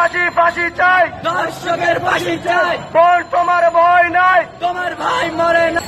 ফাঁসি ফাঁসি চাই, দর্শকের ফাঁসি চাই। বোন তোমার ভয় নাই, তোমার ভাই মরে